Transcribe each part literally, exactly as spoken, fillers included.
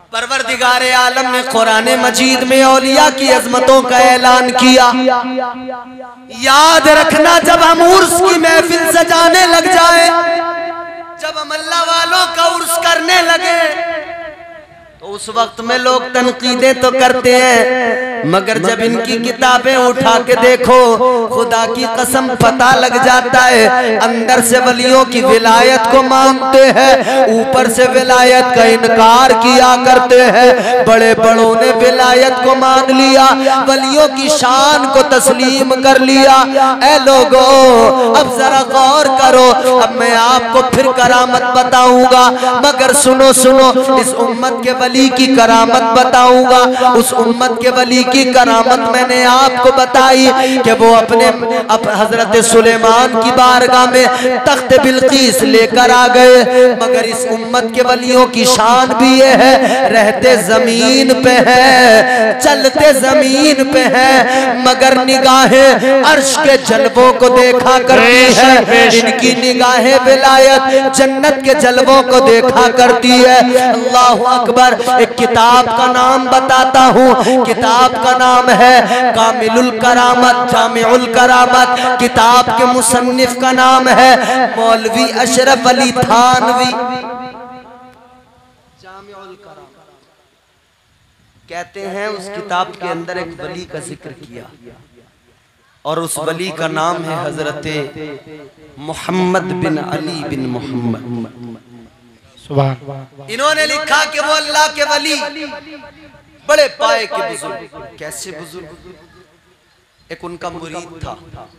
परवरदिगारे आलम ने कुरान मजीद में औलिया की अजमतों का ऐलान किया। याद रखना, जब हम उर्स की महफिल सजाने लग जाए, जब हम अल्लाह वालों का उर्स करने लगे, तो उस वक्त में लोग तनकीदें तो करते हैं, मगर जब इनकी किताबें उठा के देखो, खुदा की कसम पता लग जाता है अंदर से वलियों की विलायत को मानते हैं, ऊपर से विलायत का इनकार किया करते हैं। बड़े बड़ों ने विलायत को मान लिया, वलियों की शान को तस्लीम कर लिया। ऐ लोगों, अब जरा गौर करो, अब मैं आपको फिर करामत बताऊंगा, मगर सुनो सुनो, इस उम्मत के वली की करामत बताऊंगा। उस उम्मत के वली की करामत मैंने आपको बताई कि वो अपने अप हजरत सुलेमान की बारगाह में तख्त बिल्कीस लेकर आ गए, मगर इस उम्मत के वलियों की शान भी ये है, रहते जमीन पे है, चलते जमीन पे है, मगर निगाहें अर्श के जलवों को देखा करती है। इनकी निगाहें विलायत जन्नत के जलवों को देखा करती है। अल्लाह अकबर। एक किताब का नाम बताता हूँ, किताब का नाम है कामिलुल करामत, जामिउल करामत। किताब के मुसन्निफ का नाम है मौलवी अशरफ अली थानवी। जामिउल करामत कहते हैं, उस किताब के अंदर एक वली का जिक्र किया और उस वली का नाम है हजरत मोहम्मद बिन अली बिन मोहम्मद। इन्होंने लिखा कि वो अल्लाह के वली, बड़े पाए के बुजुर्ग। कैसे बुजुर्ग? एक उनका मुरीद था,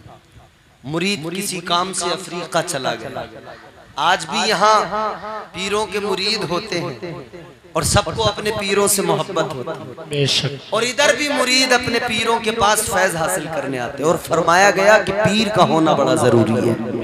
मुरीद किसी काम से अफ्रीका चला गया। आज भी यहाँ पीरों के मुरीद होते हैं और सबको अपने पीरों से मोहब्बत होती है, और इधर भी मुरीद अपने पीरों के पास फैज हासिल करने आते हैं। और फरमाया गया कि पीर का होना बड़ा जरूरी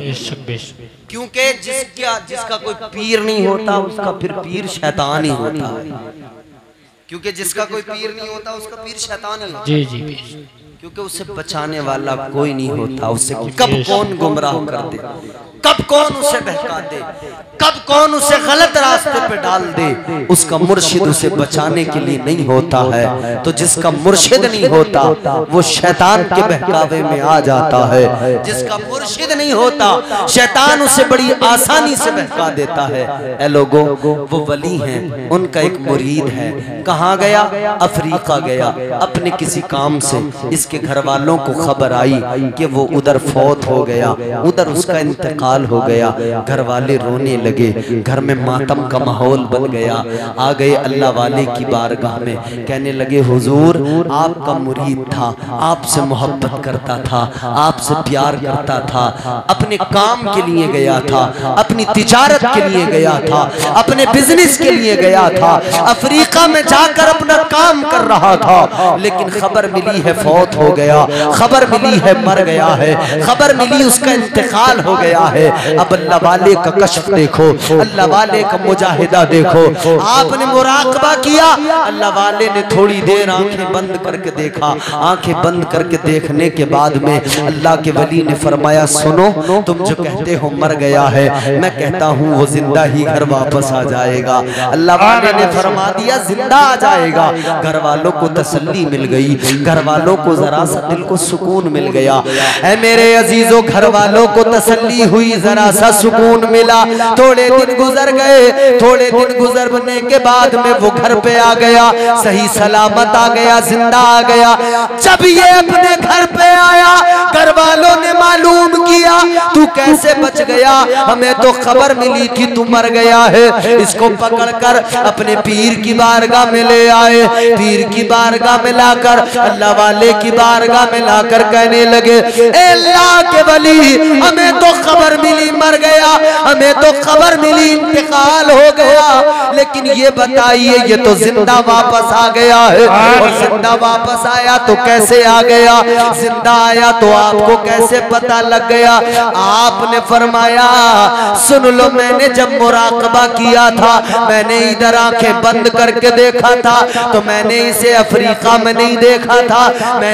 है, क्योंकि जिसका जिसका कोई पीर नहीं होता उसका फिर पीर शैतान ही होता है। क्योंकि जिसका कोई पीर नहीं होता उसका पीर शैतान ही होता है। जी जी, क्योंकि उसे बचाने वाला कोई नहीं होता। उसे कब कौन गुमराह कर दे, कब कौन उसे बहका दे, कब कौन उसे गलत रास्ते पे डाल दे, उसका मुर्शिद उसे बचाने के लिए नहीं होता है। तो जिसका मुर्शिद नहीं होता वो शैतान के बहकावे में आ जाता है। जिसका मुर्शिद नहीं होता शैतान उसे बड़ी आसानी से बहका देता है। ए लोगों, वो वली हैं, उनका एक मुरीद है। कहाँ गया? अफ्रीका गया अपने किसी काम से। इसके घर वालों को खबर आई कि वो उधर फौत हो गया, उधर उसका इंतकाल हो गया। घर वाले रोने लगे, घर में मातम का माहौल बन गया। आ गए अल्लाह वाले की बारगाह में, कहने लगे हुजूर, आपका मुरीद था, आपसे मोहब्बत करता था, आपसे प्यार करता था, अपने काम के लिए गया था, अपनी तिजारत के लिए गया था, अपने बिजनेस के लिए गया था, अफ्रीका में जाकर अपना काम कर रहा था, लेकिन खबर मिली है फौत हो गया, खबर मिली है मर गया है, खबर मिली उसका इंतकाल हो गया है। अब अल्लाह वाले का कश्फ देखो, अल्लाह वाले का मुजाहिदा देखो। आपने मुराकबा किया, अल्लाह वाले ने थोड़ी देर आंखें बंद करके देखा। आंखें बंद करके देखने के बाद में अल्लाह के वली ने फरमाया, सुनो, तुम जो कहते हो मर गया है, मैं कहता हूँ वो जिंदा ही घर वापस आ जाएगा। अल्लाह वाले ने फरमा दिया जिंदा आ जाएगा। घर वालों को तसल्ली मिल गई, घर वालों को जरा सा दिल को सुकून मिल गया। ऐ मेरे अजीजों, घर वालों को तसल्ली हुई, जरा सा सुकून मिला। थोड़े दिन गुजर गए, थोड़े दिन गुजरने के बाद में वो घर पे आ गया, सही सलामत आ गया, जिंदा आ गया। जब ये अपने घर पे आया, घर वालों ने मालूम किया तू कैसे बच गया, हमें तो खबर मिली थी तू मर गया है। इसको पकड़कर अपने पीर की बारगाह में ले आए। पीर की बारगाह में लाकर, अल्लाह वाले की बारगाह में लाकर कहने लगे, ए अल्लाह के वली, हमें तो खबर मिली मर गया, हमें तो खबर मिली इंतकाल हो गया, लेकिन ये बताइए ये तो जिंदा वापस आ गया है। और जिंदा वापस आया तो कैसे आ गया? जिंदा आया तो आपको कैसे पता लग गया? आपने फरमाया, सुन लो, मैंने जब मुराकबा किया था, मैंने इधर आंखें बंद करके देखा था, तो मैंने इसे अफ्रीका में नहीं देखा था, मैंने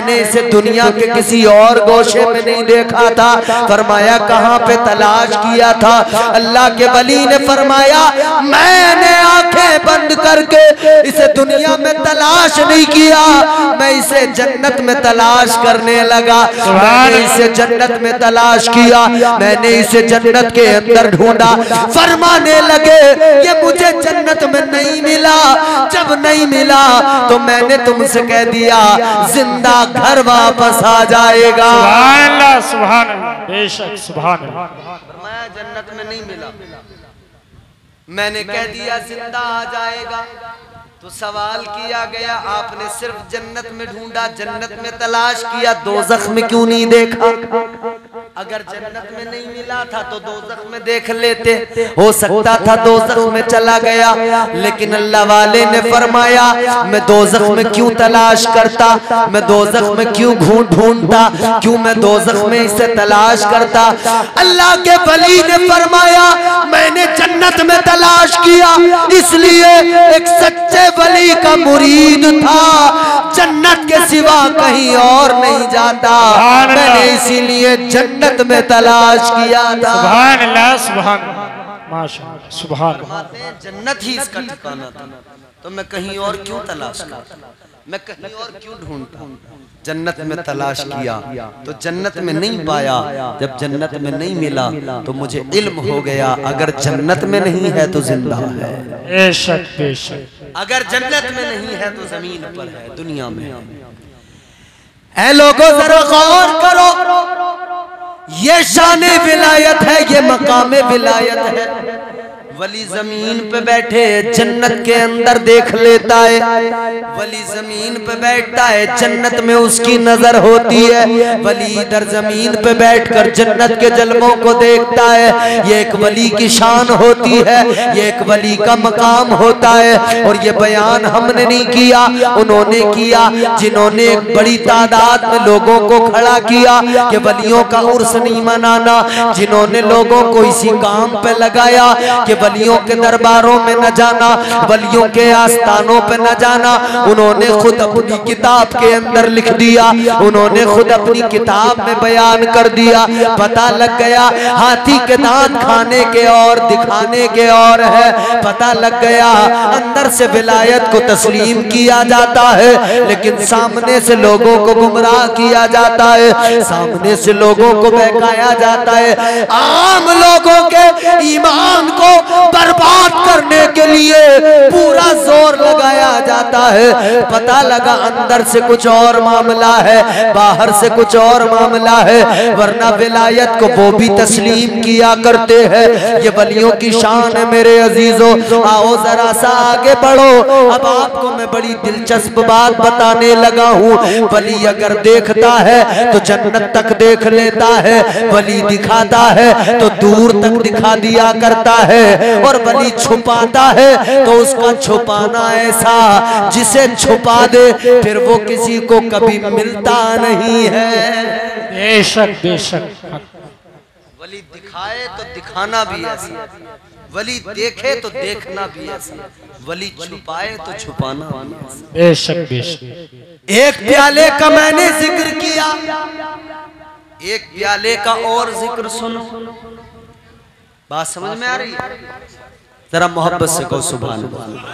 मैंने इसे दुनिया के किसी और गोशे में नहीं देखा था। फरमाया कहाँ पे तलाश किया था? अल्लाह के वली ने फरमाया मैंने आंखें बंद करके इसे दुनिया में तलाश नहीं किया, मैं इसे जन्नत में तलाश करने लगा। मैंने इसे जन्नत में तलाश किया, मैंने इसे जन्नत के अंदर ढूंढा। फरमाने लगे ये मुझे जन्नत में नहीं मिला। जब नहीं मिला तो मैंने तुमसे कह दिया जिंदा घर वापस आ जाएगा। सुभान अल्लाह, सुभान अल्लाह, बेशक सुभान अल्लाह। मैं जन्नत में नहीं मिला, मैंने कह दिया जिंदा आ जाएगा। तो सवाल किया गया आपने सिर्फ जन्नत में ढूंढा, जन्नत में तलाश किया, दोज़ख में क्यों नहीं देखा? अगर जन्नत में नहीं मिला था तो दोज़ख में देख लेते, हो सकता था दोज़ख में चला गया। लेकिन अल्लाह वाले ने फरमाया मैं दोज़ख में क्यों तलाश करता, मैं दोज़ख में क्यों ढूंढ ढूंढता, क्यों मैं दोज़ख में इसे तलाश करता? अल्लाह के वली ने फरमाया मैंने जन्नत में तलाश किया, इसलिए एक सच्चे वली का मुरीद था, जन्नत के सिवा कहीं और नहीं जाता, मैंने इसीलिए जन्नत में तलाश किया था। सुभान अल्लाह, सुभान अल्लाह, माशाअल्लाह, सुभान अल्लाह। जन्नत ही इसका ठिकाना था, तो मैं कहीं और क्यों तलाश करता, मैं कहीं और क्यों ढूंढता? जन्नत में तलाश किया तो जन्नत में नहीं पाया। जब जन्नत में नहीं मिला तो मुझे इल्म हो गया अगर जन्नत में नहीं है तो जिंदा है। बेशक बेशक। अगर जन्नत में नहीं है तो जमीन पर है, दुनिया में है। ऐ लोगों जरा गौर करो, ये शान विलायत है, ये मकाम विलायत है। वली जमीन पे बैठे जन्नत के अंदर देख लेता है, वली जमीन पे बैठता है जन्नत में उसकी नजर होती है। वली इधर जमीन पे बैठकर जन्नत के जलवों को देखता है। ये एक वली की शान होती है, ये एक वली का मकाम होता है। और ये बयान हमने नहीं किया, उन्होंने किया, जिन्होंने एक बड़ी तादाद में लोगों को खड़ा किया कि वलियों का उर्स नहीं मनाना, जिन्होंने लोगों को इसी काम पे लगाया कि वलियों के दरबारों में न जाना, वलियों के आस्थानों पे न जाना, उन्होंने खुद अपनी किताब के अंदर लिख दिया, उन्होंने खुद अपनी किताब में बयान कर दिया। पता लग गया हाथी के दांत खाने के और दिखाने के और है, पता लग गया अंदर से विलायत को तस्लीम किया जाता है लेकिन सामने से लोगों को गुमराह किया जाता है, सामने से लोगों को बहकाया जाता है। आम लोगों के ईमान को बर्बाद करने के लिए पूरा जोर लगाया जाता है। पता लगा अंदर से कुछ और मामला है, बाहर से कुछ और मामला है, वरना विलायत को वो भी तस्लीम किया करते हैं। ये वलियों की शान है मेरे अजीजों। आओ जरा सा आगे बढ़ो, अब आपको मैं बड़ी दिलचस्प बात बताने लगा हूँ। वली अगर देखता है तो जन्नत तक देख लेता है, वली दिखाता है तो दूर तक दिखा दिया करता है, और वली छुपाता है तो उसका छुपाना ऐसा जिसे छुपा दे फिर वो किसी को कभी मिलता नहीं है। बेशक बेशक। वली दिखाए तो दिखाना भी ऐसा, वली देखे तो देखना भी ऐसा, वली छुपाए तो छुपाना भी ऐसा। बेशक बेशक। एक प्याले का मैंने जिक्र किया, एक प्याले का और जिक्र सुनो। बात समझ में आ रही है? जरा मोहब्बत से कहो सुभान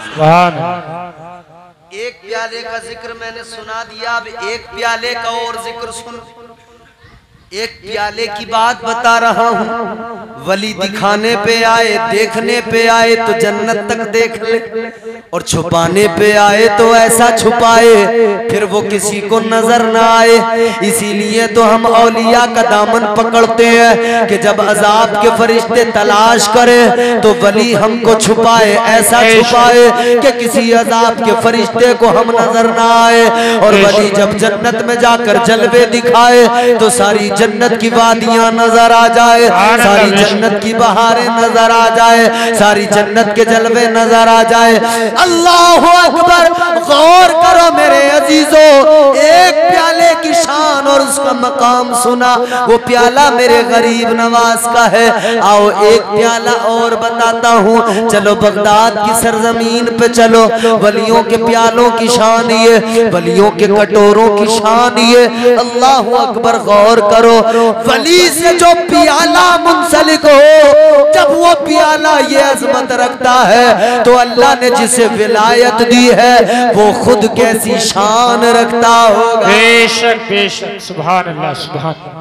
अल्लाह। एक प्याले का जिक्र मैंने सुना दिया, अब एक प्याले का और जिक्र सुनो। एक प्याले की बात बता रहा हूँ। वली दिखाने पे आए, देखने पे आए तो जन्नत तक देख ले, और छुपाने पे आए तो ऐसा छुपाए फिर वो किसी को नजर ना आए। इसीलिए तो हम औलिया का दामन पकड़ते हैं कि जब अजाब के फरिश्ते तलाश करें तो वली हमको छुपाए, ऐसा छुपाए कि किसी अजाब के फरिश्ते को हम नजर ना आए। और वली जब जन्नत में जाकर जलवे दिखाए तो सारी जन्नत की वादियां नजर आ जाए, सारी जन्नत की बहारें नजर आ जाए, सारी जन्नत के जलवे नजर आ जाए। अल्लाह अकबर। गौर करो मेरे अजीजों, एक प्याले की शान शान और उसका मकाम सुना। वो प्याला मेरे गरीब नवाज का है। आओ एक प्याला और बताता हूँ। चलो बगदाद की सरजमीन पे चलो। वलियों के प्यालों की शान ये, वलियों के कटोरों की शान ये। अल्लाह अकबर, गौर करो। वली से जो प्याला मुंसलिक हो, जब वो प्याला ये अजमत रखता है तो अल्लाह ने जिसे विलायत दी है वो खुद कैसी शान रखता होगा। बेशक बेशक, सुभान अल्लाह सुभान अल्लाह।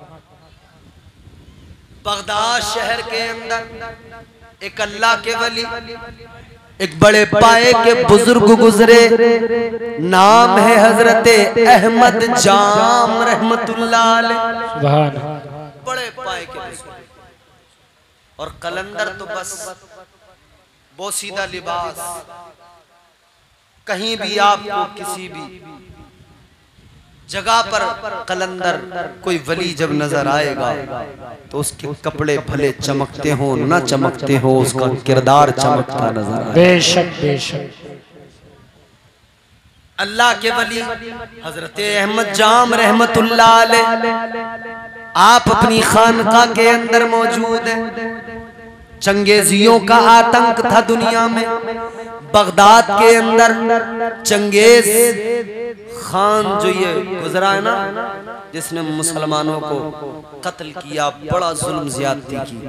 बगदाद शहर के अंदर एक अल्लाह के वली, एक बड़े पाए के बुजुर्ग गुजरे। नाम है हजरत अहमद जाम रहमतुल्लाह अलैह। सुभान। बड़े पाए के बुजुर्ग और कलंदर तो बस बोसीदा लिबास। कहीं भी आपको किसी भी जगह पर कलंदर कोई वली जब नजर आएगा तो उसके कपड़े भले चमकते हो ना चमकते हो, उसका किरदार चमकता नजर आए। बेशक बेशक। अल्लाह के वली हजरत अहमद जाम रहमतुल्लाह अलैह आप अपनी खानका के अंदर मौजूद हैं। चंगेजियों का आतंक था दुनिया में। बगदाद के अंदर चंगेज खान जो ये गुजरा है ना, जिसने मुसलमानों को कत्ल किया, बड़ा जुल्म ज्यादती की,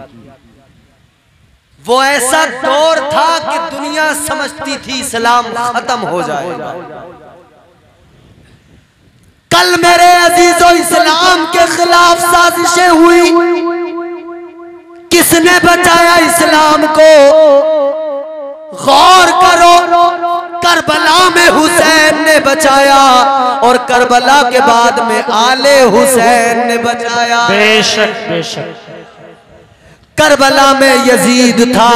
वो ऐसा दौर था कि दुनिया समझती थी इस्लाम खत्म हो जाएगा। कल मेरे अजीजों इस्लाम के खिलाफ साजिशें हुई। किसने बचाया इस्लाम को? गौर करो, करबला में हुसैन ने बचाया और करबला के बाद में आले हुसैन ने बचाया। बेशक बेशक। करबला में यजीद था,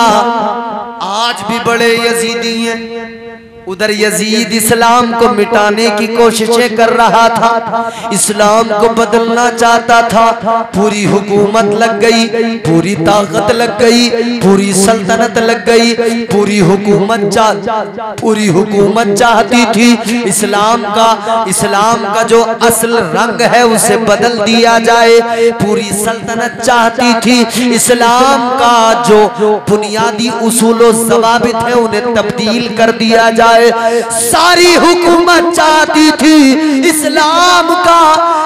आज भी बड़े यजीदी हैं। उधर यजीद इस्लाम को मिटाने की कोशिशें कर रहा था, इस्लाम को बदलना चाहता था। पूरी हुकूमत लग गई, पूरी ताकत लग गई, पूरी सल्तनत लग गई, पूरी हुकूमत चाह पूरी हुकूमत चाहती थी इस्लाम का इस्लाम का जो असल रंग है उसे बदल दिया जाए। पूरी सल्तनत चाहती थी इस्लाम का जो बुनियादी उसूल व ज़वाबित है उन्हें तब्दील कर दिया जाए। सारी हुकूमत चाहती थी इस्लाम का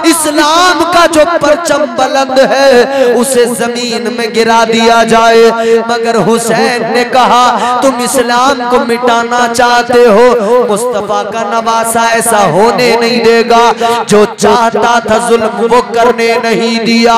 इस्लाम का जो परचम बुलंद है उसे जमीन में गिरा दिया जाए। मगर हुसैन ने कहा तुम इस्लाम को मिटाना चाहते हो, मुस्तफा का नवासा ऐसा होने नहीं देगा। जो चाहता था जुल्म वो करने नहीं दिया,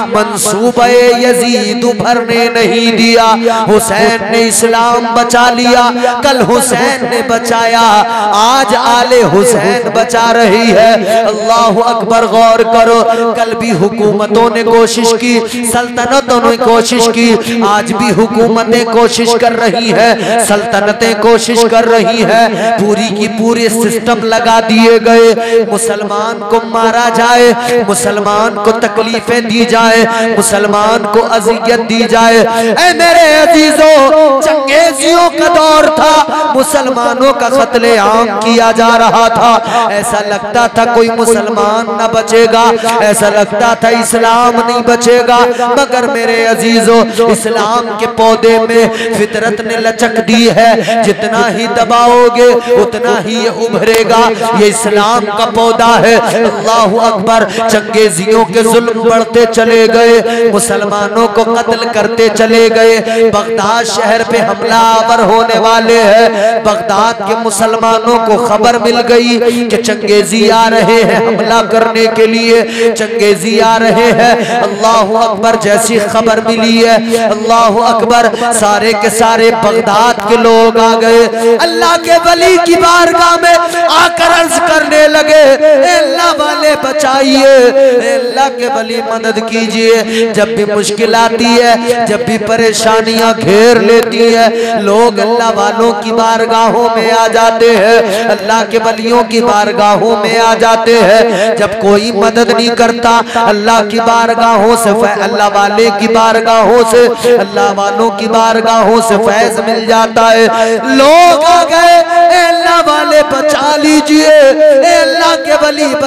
मंसूबे यजीद उभरने नहीं दिया। हुसैन ने इस्लाम बचा लिया। कल हुसैन ने बचाया, आज आले हुसैन बचा रही है। अल्लाह अकबर, गौर करो। कल भी हुकूमतों ने कोशिश की, सल्तनतों ने कोशिश की, आज भी हुकूमतें कोशिश कर रही है, सल्तनतें कोशिश कर रही है। पूरी की पूरी सिस्टम लगा दिए गए, मुसलमान को मारा जाए, मुसलमान को तकलीफें दी जाए, मुसलमान को अजियत दी जाए। ऐ मेरे अजीजों, चंगेजियों का दौर था, मुसलमानों का कत्ले आम किया जा रहा था। ऐसा लगता था कोई मुसलमान न बचेगा, ऐसा लगता था इस्लाम नहीं बचेगा। मगर मेरे अजीजों, इस्लाम के पौधे में फितरत ने लचक दी है, जितना ही दबाओगे उतना ही ये उभरेगा। ये इस्लाम का पौधा है। अल्लाह अकबर। चंगेजियों के जुल्म बढ़ते चले गए, मुसलमानों को कत्ल करते चले गए। बगदाद शहर पे हमलावर होने वाले हैं। बगदाद के मुसलमानों को खबर मिल गई कि चंगेजी आ रहे हैं हमला करने के लिए, चंगेजी आ रहे हैं। अल्लाह अकबर। जैसी खबर मिली है, अल्लाह अकबर, सारे के सारे बगदाद के लोग आ गए। अल्लाह के वली की बारगाह में आकर अर्ज करने लगे, अल्लाह वाले बचाइए, अल्लाह के वली मदद कीजिए। जब भी मुश्किल आती है, जब भी परेशानियां घेर लेती है, लोग अल्लाह वालों की बारगाहों में आ जाते हैं, अल्लाह के वलियों की बारगाहों में आ जाते हैं। जब कोई मदद नहीं करता, अल्लाह की बारगाहों से, अल्लाह वाले की बारगाहों से, अल्लाह वालों की बारगाहों से फैज मिल जाता है। लोग आ गए, अल्लाह वाले बचा लीजिए, अल्लाह के वली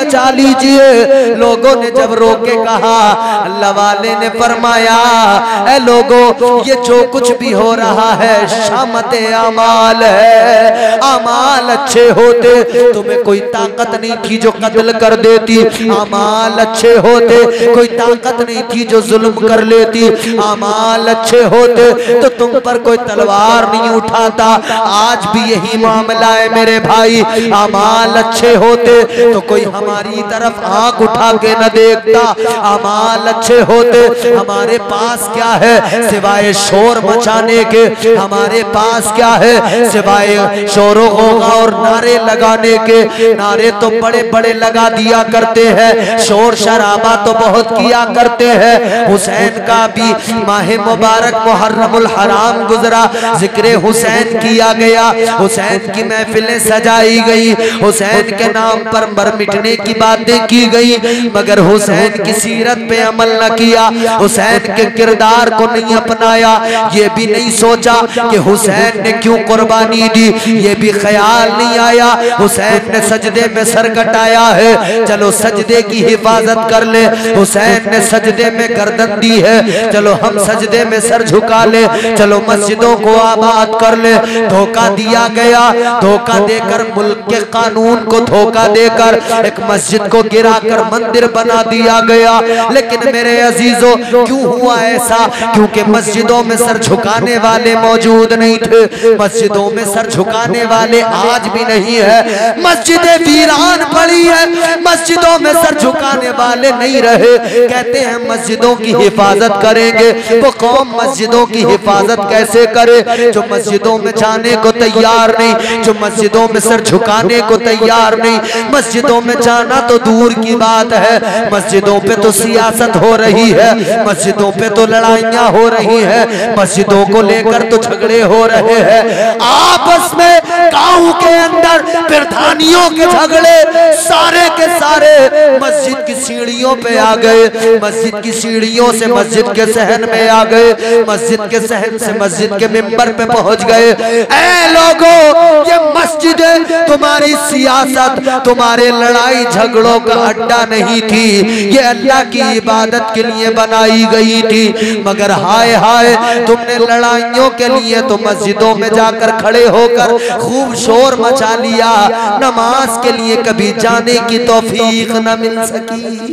बचा लीजिए। लोगों ने जब रोके कहा, अल्लाह वाले ने फरमाया, ए लोगों, ये जो कुछ भी हो रहा है शामते अमाल है। अमाल अच्छे होते तुम्हें कोई ताकत नहीं थी जो कत्ल कर देती। अमाल अच्छे होते कोई ताकत नहीं थी जो जुल्म कर लेती। अमाल अच्छे होते तो तुम पर कोई तलवार नहीं उठाता। आज भी यही मामला है मेरे भाई। अमाल अच्छे होते तो कोई हमारी तरफ आंख उठा के न देखता। अमाल अच्छे होते हमारे पास क्या है सिवाय शोर मचाने के? हमारे पास क्या है सिवाय शोरों होगा और नारे लगाने के? नारे तो बड़े बड़े लगा दिया करते हैं, शोर शराबा तो बहुत किया करते हैं। हुसैन का भी माह मुबारक मुहर्रमुल हराम गुजरा, जिक्र हुसैन किया गया, हुसैन की महफिलें सजाई गई, हुसैन के नाम पर मर मिटने की बातें की गई, मगर हुसैन की सीरत पे अमल न किया, हुसैन के किरदार को नहीं अपनाया। ये भी नहीं सोचा कि हुसैन ने क्यों कुर्बानी दी, ये भी ख्याल नहीं आया। हुसैन ने सजदे में सर कटाया है, चलो सजदे की हिफाजत कर ले। हुसैन ने सजदे में गर्दन दी है, चलो हम सजदे में सर झुका ले। चलो मस्जिदों को आबाद कर ले। धोखा दिया गया, धोखा देकर मुल्क के कानून को धोखा देकर एक मस्जिद को गिराकर मंदिर बना दिया गया। लेकिन मेरे अजीजों, क्यों हुआ ऐसा? क्योंकि मस्जिदों में सर झुकाने वाले मौजूद नहीं थे। मस्जिदों में सर झुकाने वाले आज भी नहीं है। मस्जिदें वीरान पड़ी है, मस्जिदों में सर झुकाने वाले नहीं रहे। कहते हैं मस्जिदों की हिफाजत करेंगे, वो कौम मस्जिदों की हिफाजत कैसे करे जो मस्जिदों में जाने को तैयार नहीं, जो मस्जिदों में सर झुकाने को तैयार नहीं। मस्जिदों में जाना तो दूर की बात है, मस्जिदों पे तो सियासत हो रही है, मस्जिदों पे तो लड़ाइयां हो रही है, मस्जिदों को लेकर तो झगड़े हो रहे हैं। आपस में गांव के अंदर प्रधानियों के झगड़े सारे के सारे मस्जिद की सीढ़ियों पे आ गए, मस्जिद की सीढ़ियों से मस्जिद के सहन में आ गए, मस्जिद के सहन से मस्जिद के मिंबर पे पहुंच गए। ऐ लोगों, ये मस्जिद तुम्हारी सियासत, तुम्हारे लड़ाई झगड़ों का अड्डा नहीं थी, ये अल्लाह की इबादत के लिए बनाई गई थी। मगर हाय हाय, तुमने लड़ाइयों के लिए तो मस्जिदों में जाकर खड़े होकर खूब शोर मचा लिया, नमाज के लिए कभी जाने की तौफीक न मिल सकी।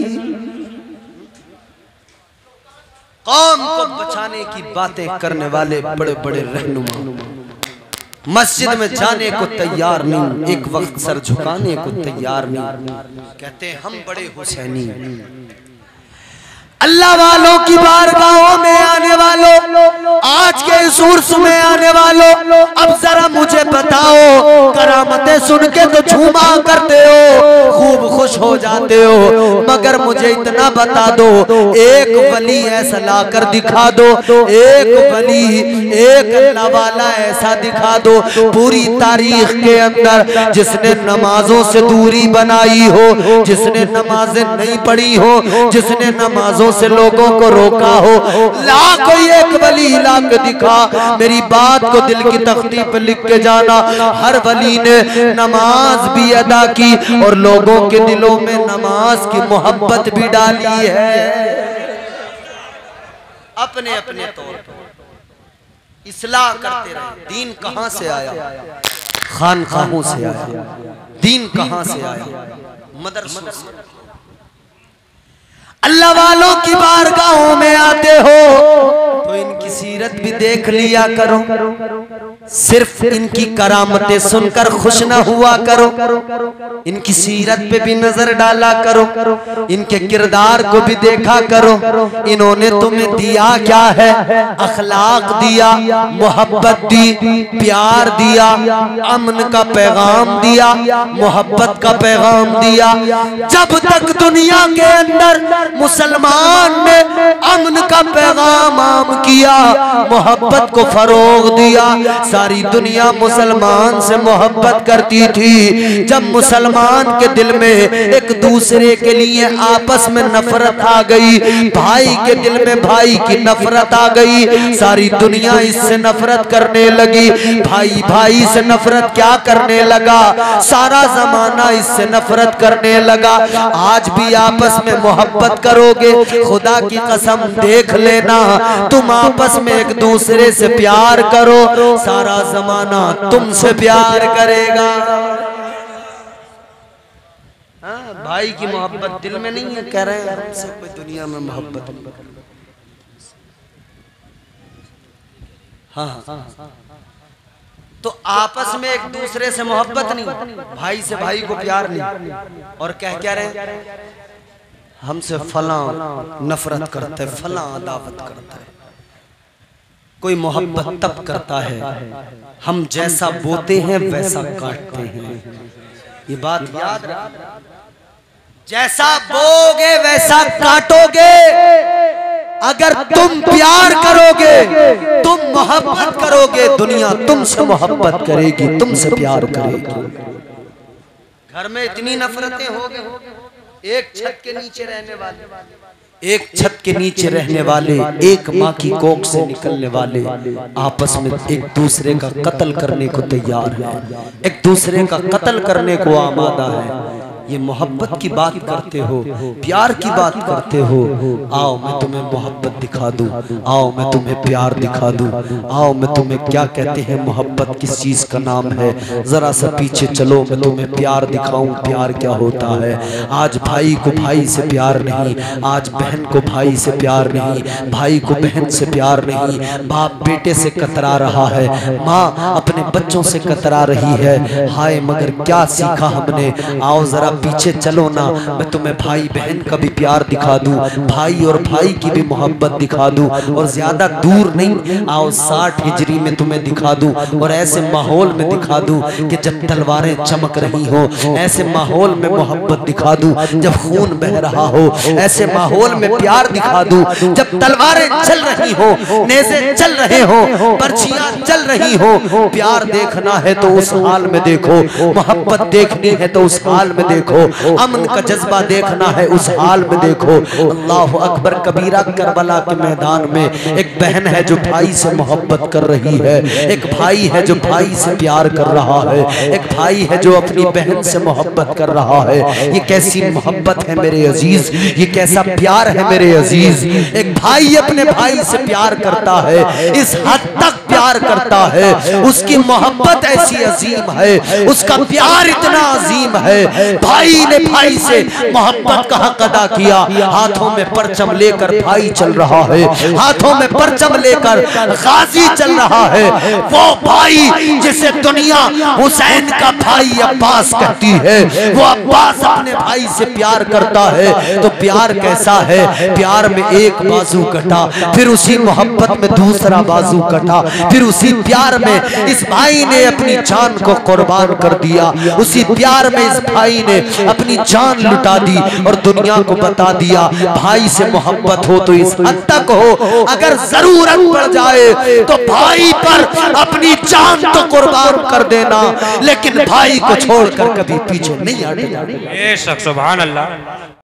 कौम को बचाने की बातें करने वाले बड़े बड़े रहनुमा मस्जिद में जाने को तैयार नहीं, एक वक्त सर झुकाने को तैयार नहीं। कहते हैं हम बड़े हुसैनी। अल्लाह वालों की बारगाहों में आने वालों, आज के इस उर्स में आने वालों, अब जरा मुझे बताओ, करामतें सुन के तो झूमा करते हो, खूब खुश हो जाते हो, मगर मुझे इतना बता दो, एक वली ऐसा लाकर दिखा दो, एक वली, एक अल्लाह वाला ऐसा दिखा दो पूरी तारीख के अंदर जिसने नमाजों से दूरी बनाई हो, जिसने नमाजें नहीं पढ़ी हो, जिसने नमाजों से लोगों को रोका हो। ला कोई एक वली ला के दिखा। मेरी बात को दिल की तख्ती पर लिख के जाना, हर वली ने नमाज भी अदा की और लोगों के दिलों में नमाज की मोहब्बत भी डाली है। अपने अपने तौर पर इस्लाह करते रहे। दीन कहां से आया? खानकाहों से आया। दीन कहां से आया? मदरसों से। अल्लाह वालों की बारगाहों में आते हो तो इनकी सीरत भी देख लिया करो, सिर्फ इनकी करामतें सुनकर खुश न हुआ करो, इनकी सीरत पे भी नजर डाला करो, इनके किरदार को भी देखा करो। इन्होंने तुम्हें दिया क्या है? अखलाक दिया, मोहब्बत दी, प्यार दिया, अमन का पैगाम दिया, मोहब्बत का पैगाम दिया। जब तक दुनिया के अंदर मुसलमान ने अमन का पैगाम आम किया, मोहब्बत को फरोग दिया, सारी दुनिया मुसलमान से मोहब्बत करती थी। जब मुसलमान के दिल में एक दूसरे के लिए आपस में नफरत आ गई, भाई के दिल में भाई की नफरत आ गई, सारी दुनिया इससे नफरत करने लगी। भाई भाई से नफरत क्या करने लगा, सारा जमाना इससे नफरत करने लगा। आज भी आपस में मोहब्बत करोगे, खुदा की कसम देख लेना, तुम आपस में एक दूसरे से प्यार करो, सारा जमाना तुमसे प्यार करेगा। हाँ, भाई की मोहब्बत दिल में नहीं है, कह रहे हैं हमसे कोई दुनिया में मोहब्बत नहीं। हाँ, हाँ, तो आपस में एक दूसरे से मोहब्बत नहीं, भाई से भाई को प्यार नहीं, और कह क्या रहे हमसे फला नफरत करते, फला अदावत करता है। कोई मोहब्बत तब करता है हम जैसा बोते हैं वैसा काटते हैं। ये बात याद रखना, जैसा बोगे वैसा काटोगे। अगर तुम प्यार करोगे, तुम मोहब्बत करोगे, दुनिया तुमसे मोहब्बत करेगी, तुमसे प्यार करेगी। घर में इतनी नफरतें हो गई, एक छत के नीचे रहने वाले, एक छत के नीचे रहने वाले, एक माँ की कोख से निकलने वाले आपस में एक दूसरे का कत्ल करने को तैयार है, एक दूसरे का कत्ल करने को आमादा है। ये मोहब्बत की बात करते हो, प्यार की बात करते हो। आओ मैं तुम्हें मोहब्बत दिखा दूं, आओ मैं तुम्हें प्यार दिखा दूं, आओ मैं तुम्हें क्या कहते हैं मोहब्बत किस चीज का नाम है, जरा सा पीछे चलो मैं तुम्हें प्यार दिखाऊं, प्यार क्या होता है। आज भाई को भाई से प्यार नहीं, आज बहन को भाई से प्यार नहीं, भाई को बहन से प्यार नहीं, बाप बेटे से कतरा रहा है, माँ अपने बच्चों से कतरा रही है। हाय मगर क्या सीखा हमने, आओ जरा पीछे चलो ना, मैं तुम्हें भाई बहन का भी प्यार दिखा दूं, भाई और भाई की भी मोहब्बत दिखा दूं, और ज्यादा दूर नहीं, आओ साठ हिजरी में तुम्हें दिखा दूं, और ऐसे माहौल में दिखा दूं कि जब तलवारें चमक रही हो, ऐसे माहौल में मोहब्बत दिखा दूं जब खून बह रहा हो, ऐसे माहौल में प्यार दिखा दूं जब तलवारें चल रही हो, नेज़े चल रहे हो, पर्चियां चल रही हो। प्यार देखना है तो उस हाल में देखो, मोहब्बत देखनी है तो उस हाल में देखो, अमन का जज्बा देखना है उस हाल में देखो। अल्लाह अकबर कबीरा। करबला के मैदान में एक बहन है जो भाई से मोहब्बत कर रही है, एक भाई है जो भाई से प्यार कर रहा है, एक भाई है जो अपनी बहन से मोहब्बत कर रहा है। ये कैसी मोहब्बत है मेरे अजीज, ये कैसा प्यार है मेरे अजीज। एक भाई अपने भाई से प्यार करता है, इस हद तक प्यार करता है, उसकी मोहब्बत ऐसी अजीम है, उसका प्यार इतना अजीम है। भाई ने भाई से मोहब्बत का हक अदा किया, हाथों में परचम लेकर भाई चल रहा है, हाथों में परचम लेकर गाजी चल रहा है। वो भाई जिसे दुनिया हुसैन का भाई अब्बास कहती है, वो अब्बास अपने भाई से प्यार करता है। तो प्यार कैसा है, प्यार में एक बाजू कटा, फिर उसी मोहब्बत में दूसरा बाजू कटा, फिर उसी प्यार में इस भाई ने अपनी जान को कुर्बान कर दिया, उसी प्यार में इस भाई ने अपनी जान लुटा दी और दुनिया को बता दिया भाई से मोहब्बत हो तो इस हद तक हो, अगर जरूरत पड़ जाए तो भाई पर अपनी जान तो कुर्बान कर देना, लेकिन भाई को छोड़कर कभी पीछे नहीं हटना। सुभान अल्लाह।